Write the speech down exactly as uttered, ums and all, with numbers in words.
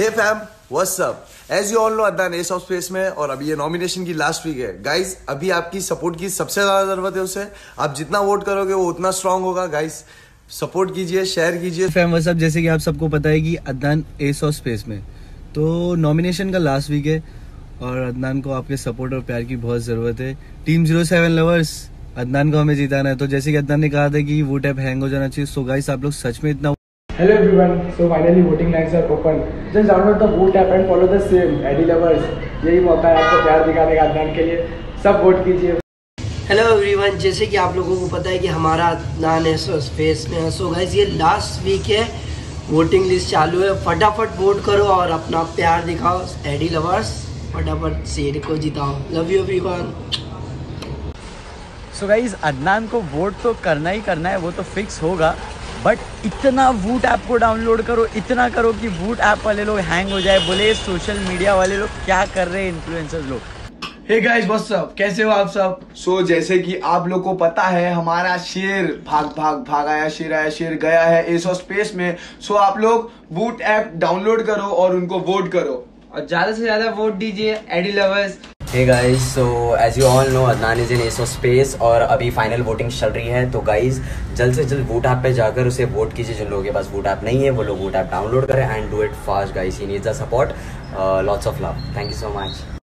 Hey fam, what's up? As you all know, Adnan Ace of Space में, और अभी ये नॉमिनेशन की लास्ट वीक है गाइस। अभी आपकी सपोर्ट की सबसे ज्यादा जरूरत है उसे। आप जितना वोट करोगे वो उतना स्ट्रांग होगा गाइस। सपोर्ट कीजिए, शेयर कीजिए। फैम व्हाट्स अप, जैसे कि आप सबको पता है कि अदनान एस ऑफ स्पेस में तो नॉमिनेशन का लास्ट वीक है और अदनान को आपके सपोर्ट और प्यार की बहुत जरूरत है। Team zero seven lovers, Adnan को हमें जिताना है। तो जैसे कि अदनान ने कहा था कि वोट ऐप हैंग हो जाना चाहिए, सो गाइस आप लोग सच में इतना। Hello everyone, so finally voting lines are open. Just download the vote app and follow the same. Eddie lovers, यही मौका है आपको प्यार दिखाने का अदनान के लिए। सब वोट कीजिए। हेलो एवरीवन, जैसे कि आप लोगों को पता है कि हमारा अदनान है सो स्पेस में है। सो गाइस ये लास्ट वीक है, वोटिंग लिस्ट चालू है। फटाफट वोट करो और अपना प्यार दिखाओ। एडी लवर्स, फटाफट शेर को जिताओ। Love you everyone. So guys Adnan को वोट तो करना ही करना है, वो तो फिक्स होगा, बट इतना वोट ऐप को डाउनलोड करो, इतना करो कि वोट ऐप वाले लोग हैंग हो जाए। बोले सोशल मीडिया वाले लोग क्या कर रहे हैं, इन्फ्लुएंसर्स लोग। हे गाइस व्हाट्स अप, कैसे हो आप सब? सो so, जैसे कि आप लोग को पता है, हमारा शेर भाग भाग भाग आया, शेर आया, शेर गया है एस ऑफ स्पेस में। सो so, आप लोग वोट ऐप डाउनलोड करो और उनको वोट करो और ज्यादा से ज्यादा वोट दीजिए A D lovers. Hey guys, so as you all know, Adnan is in Ace of Space और अभी फाइनल वोटिंग चल रही है। तो गाइज जल्द से जल्द वोट ऐप पे जाकर उसे वोट कीजिए। जिन लोगों के पास वोट ऐप नहीं है वो लोग वोट ऐप डाउनलोड करें and do it fast guys. He needs the support. Lots of love. Thank you so much.